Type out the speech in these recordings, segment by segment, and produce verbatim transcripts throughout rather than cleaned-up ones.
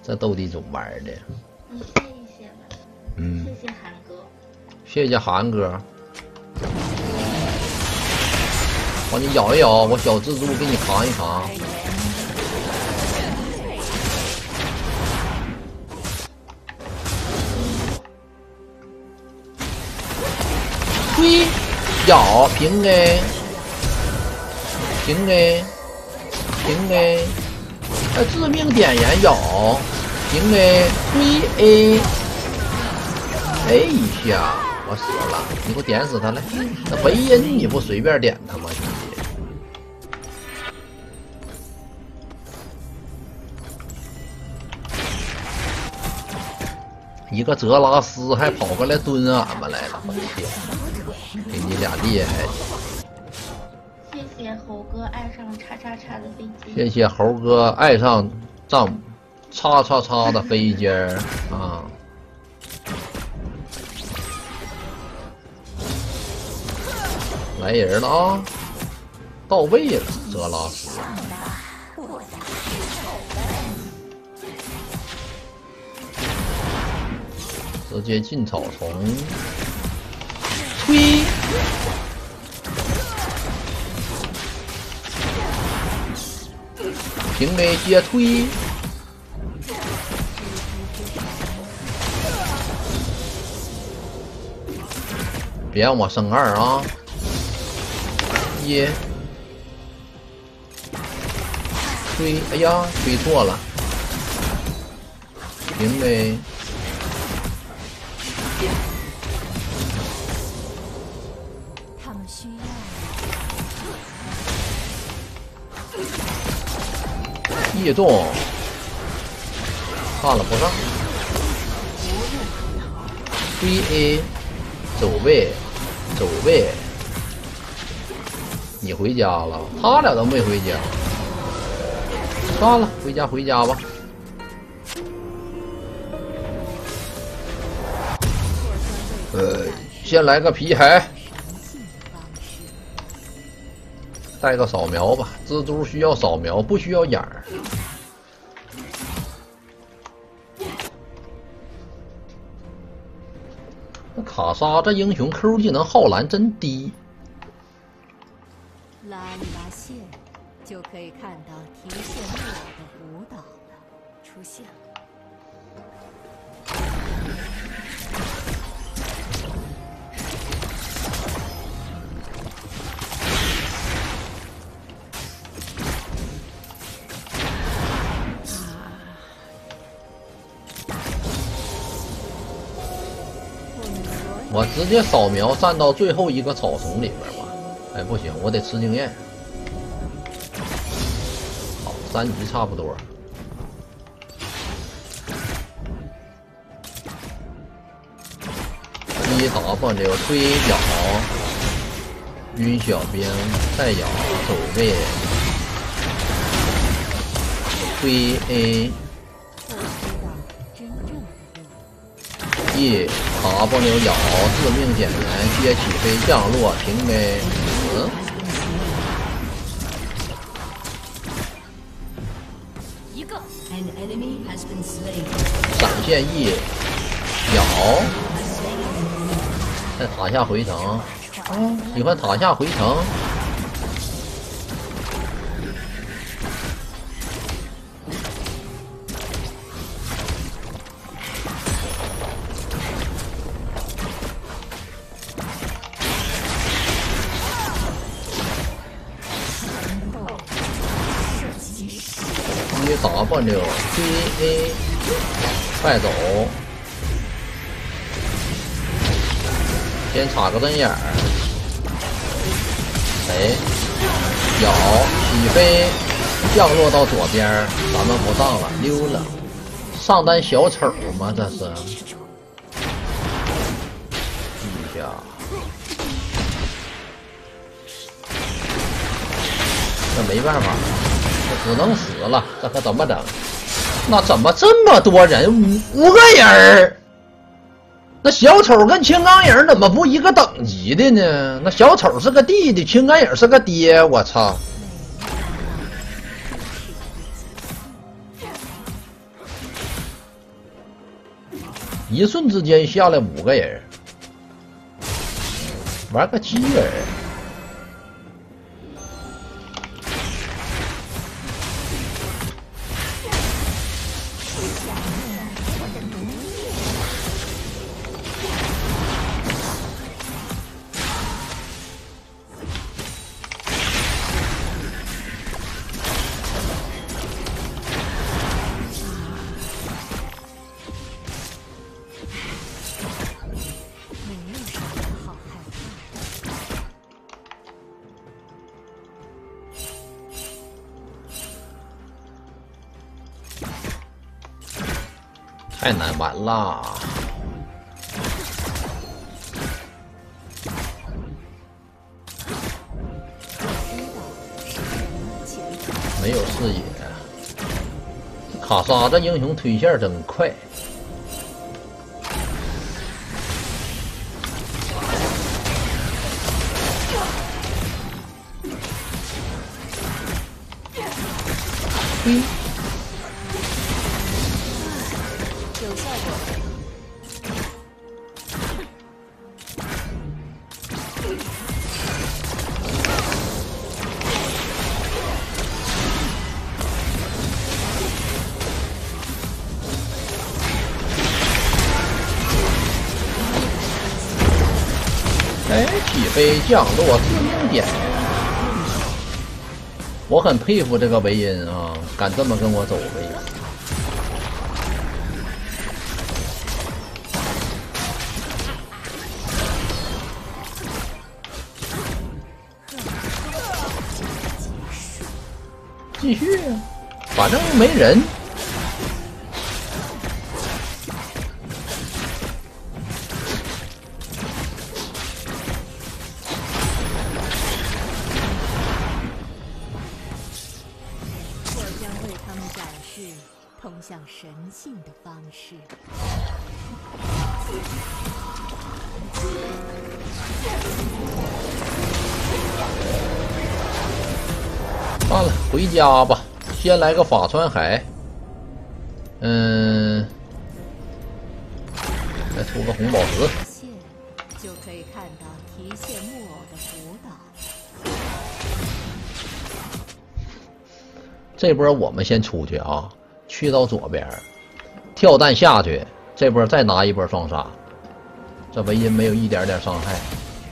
这斗地主玩的。 你谢一谢吧。 嗯。 谢谢韩哥。 谢谢韩哥。帮你咬一咬，我小蜘蛛给你扛一扛。推，咬，平 A， 平 A， 平 A， 哎，致命点燃咬，平 A， 推 A， 哎一下，我死了，你给我点死他来！那维恩你不随便点他吗，兄弟？一个泽拉斯还跑过来蹲俺们来了，我天！给你俩厉害！ 谢谢猴哥爱上叉叉叉的飞机。 谢谢猴哥爱上丈母叉叉叉的飞机儿啊！来人了啊！到位了，泽拉斯。直接进草丛，推，平 A 接推，别让我升二啊！一，推，哎呀，推错了，平 A。 他们需要一中，看了不上。推 A， 走位，走位。你回家了，他俩都没回家。算了，回家回家吧。呃，先来个皮海。带个扫描吧，蜘蛛需要扫描，不需要眼儿。那卡莎这英雄 Q 技能耗蓝真低。 拉一拉线，就可以看到提线木偶的舞蹈了，出现了。 我直接扫描站到最后一个草丛里边吧。哎，不行，我得吃经验。好，三级差不多。一 W 推咬，晕小兵，再咬走位，推 A。一 W 咬致命点燃，接起飞降落平 A， 嗯， 一个闪现 E 咬，在塔下回城，嗯，喜欢塔下回城。W 推 A 快走，先插个针眼儿，哎，咬起飞，降落到左边，咱们不上了，溜了。上单小丑吗？这是。一下，那没办法。只能死了，这可怎么整？那怎么这么多人？五五个人儿？那小丑跟青钢影怎么不一个等级的呢？那小丑是个弟弟，青钢影是个爹，我操！ 一瞬之间下来五个人，玩个鸡人。太难玩啦！没有视野，卡莎这英雄推线真快。嗯。 有效果。 哎，起飞降落致命点，我很佩服这个维恩啊，敢这么跟我走位。继续啊，反正没人。 我将为他们展示通向神性的方式。 算了，回家吧。先来个法川海，嗯，再出个红宝石。 就可以看到提线木偶的舞蹈。 这波我们先出去啊，去到左边，跳弹下去，这波再拿一波双杀。这维恩没有一点点伤害。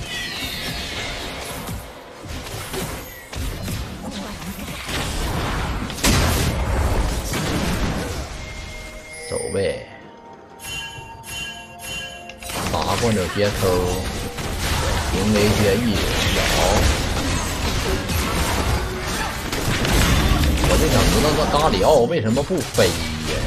走呗，打过扭接扣，平 A 接 E 咬。我就想知道这咖里奥为什么不飞呀？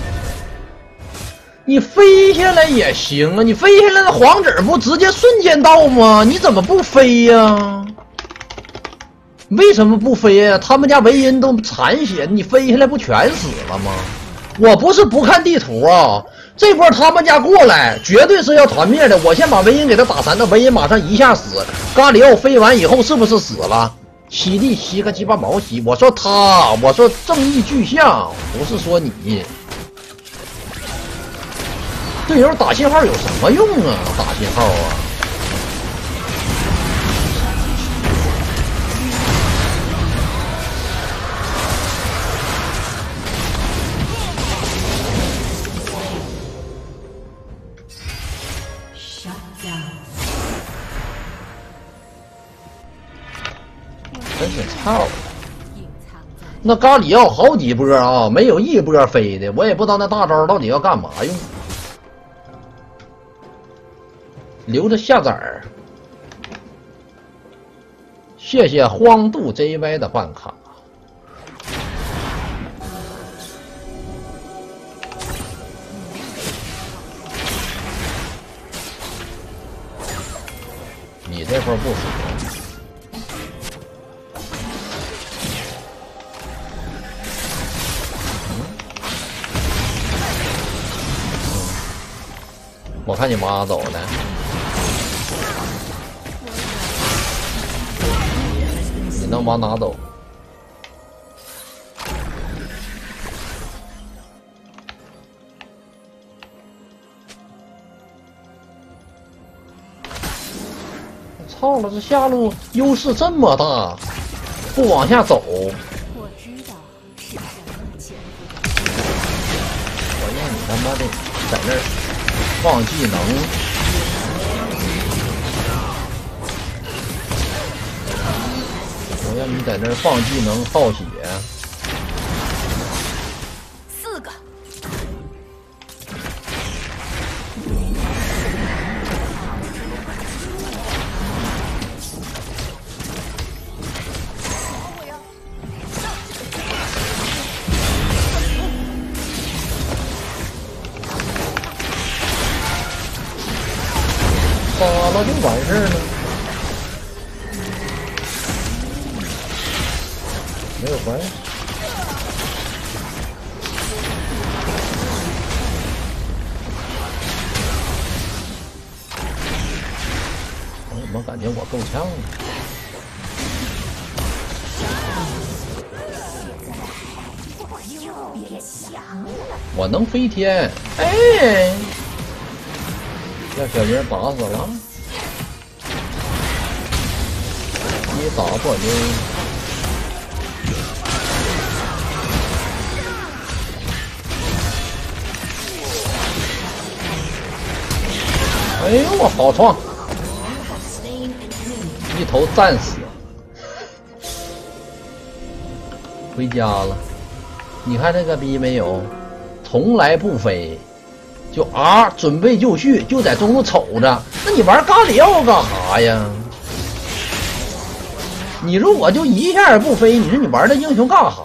你飞下来也行啊，你飞下来的黄子不直接瞬间到吗？你怎么不飞呀？为什么不飞呀？他们家维恩都残血，你飞下来不全死了吗？我不是不看地图啊，这波他们家过来绝对是要团灭的。我先把维恩给他打残，那维恩马上一下死。咖里奥飞完以后是不是死了？吸地吸个鸡巴毛吸！我说他，我说正义巨像，不是说你。队友打信号有什么用啊？打信号啊！真是操！那咖里奥好几波啊，没有一波飞的，我也不知道那大招到底要干嘛用。留着下载儿。谢谢荒度 J Y 的办卡。你这波不死。我看你妈走了，你能把拿走？ 操了，这下路优势这么大，不往下走， 我知道是什么前途。 我让你他妈的在那儿放技能，我让你在那儿放技能耗血。 四个。 杀了就完事儿了，没有关系。我怎么感觉我够呛呢？我能飞天，哎！让小人打死了，一打破就，哎呦我好创，一头战死，回家了。你看这个逼没有，从来不飞。就啊，准备就绪，就在中途瞅着。那你玩咖里奥干啥呀？你如果就一下也不飞，你说你玩这英雄干啥？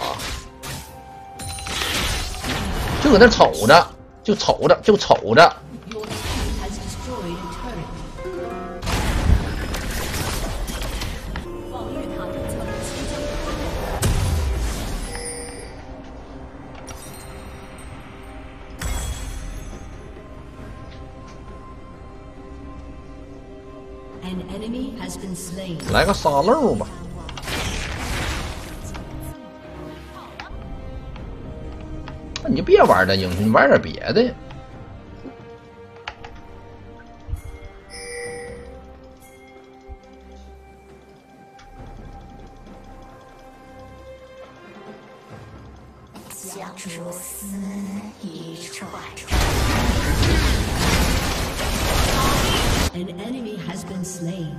就搁那瞅着，就瞅着，就瞅着。来个沙漏吧。那你就别玩这英雄，你玩点别的。 将蛛丝一串。An enemy has been slain.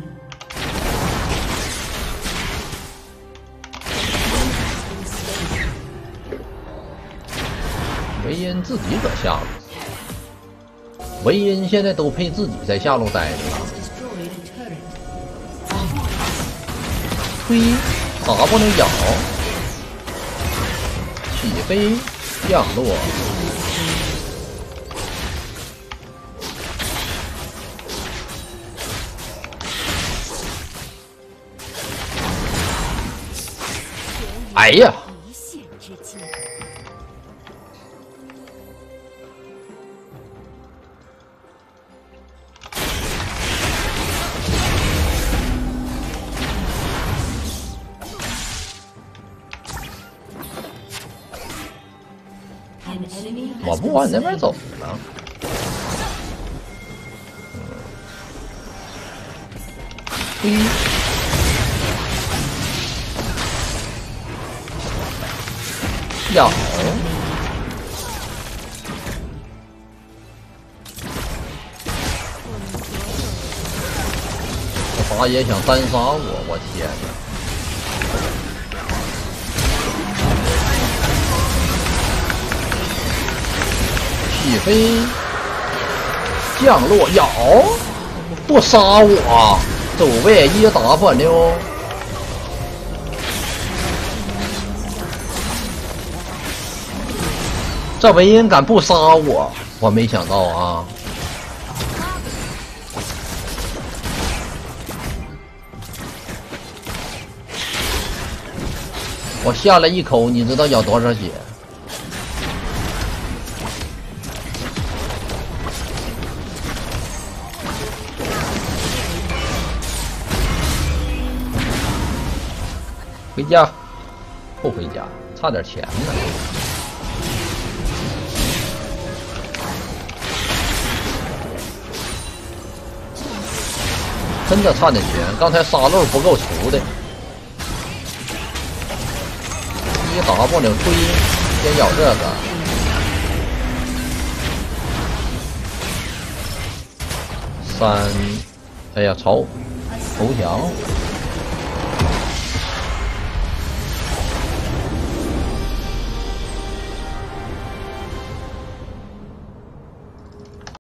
维恩自己搁下路，维恩现在都配自己在下路待着。推，打不能咬，起飞，降落。哎呀！ 一线之间。 我不往你那边走了。嘿。咬，这八爷想单杀我，我天哪！起飞，降落，咬，不杀我，走位一 W。这维恩敢不杀我？我没想到啊！我下了一口，你知道咬多少血？回家，不回家，差点钱呢。 真的差点悬，刚才沙漏不够除的。一 W 推，先咬这个。三，哎呀，超投降。